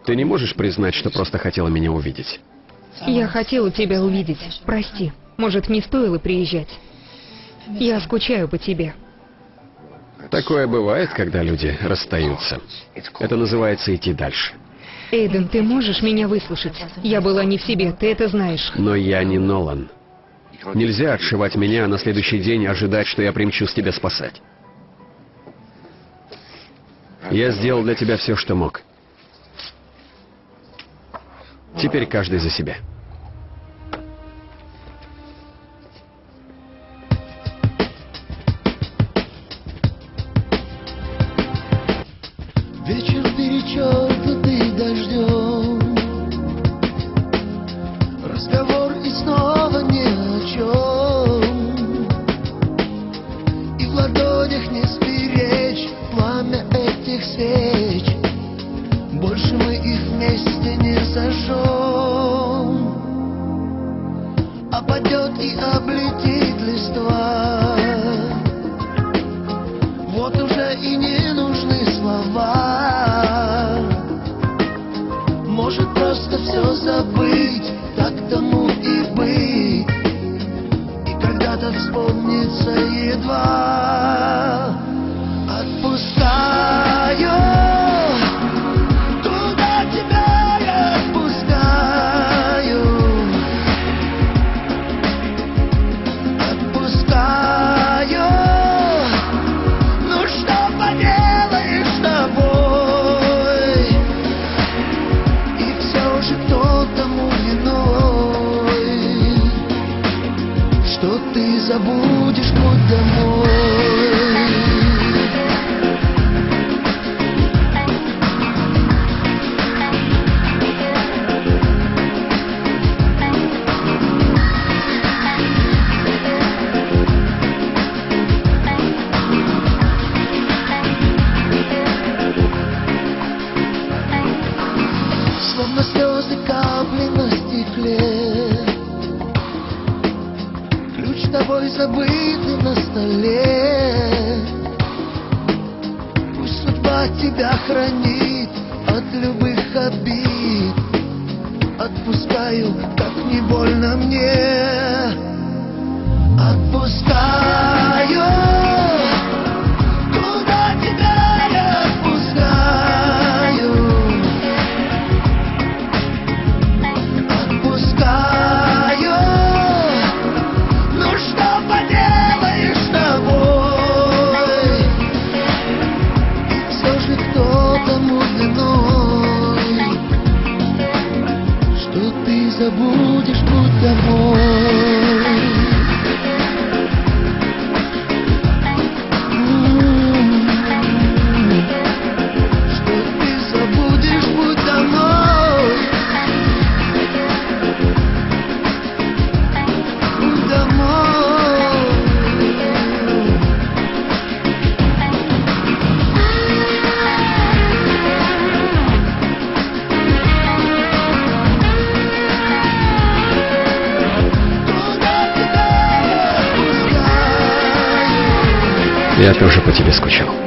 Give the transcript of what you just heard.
Ты не можешь признать, что просто хотела меня увидеть? Я хотела тебя увидеть. Прости. Может, не стоило приезжать? Я скучаю по тебе. Такое бывает, когда люди расстаются. Это называется идти дальше. Эйден, ты можешь меня выслушать? Я была не в себе, ты это знаешь. Но я не Нолан. Нельзя отшивать меня, а на следующий день ожидать, что я примчусь тебя спасать. Я сделал для тебя все, что мог. Теперь каждый за себя. Вечер перечеркнутый дождем, разговор и снова ни о чем, и в ладонях не сберечь пламя этих свеч. Больше мы их вместе не зажжем, опадет и облетит листва. Вот уже и не нужны слова. Может просто все забыть, так тому и быть. И когда-то вспомнится едва. Отпускаю, туда тебя я отпускаю. Отпускаю. Ну что поделаешь с тобой? И все же кто тому виной, что ты забудешь путь домой. Словно слезы капли на стекле, ключ тобой забытый на столе. Пусть судьба тебя хранит от любых обид. Отпускаю, как не больно мне. Отпускаю, куда тебя я отпускаю. Отпускаю, ну что поделаешь с тобой? И все же кто тому виной, что ты забудешь путь домой. Что ты забудешь путь домой. Путь домой. Куда тебя отпускаю? Я тоже по тебе скучал.